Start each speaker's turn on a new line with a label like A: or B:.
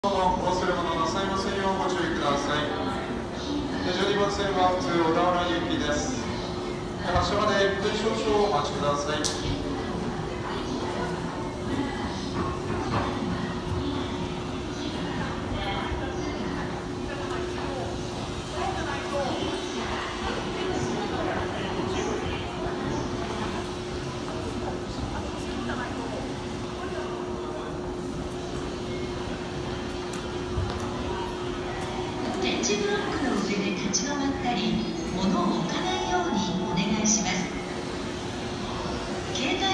A: お忘れ物なさいませんようご注意ください。12番線は普通小田原行きです。発車まで1分少々お待ちください。
B: 点字ブロックの上で立ち止まったり物を置かないようにお願いします。携帯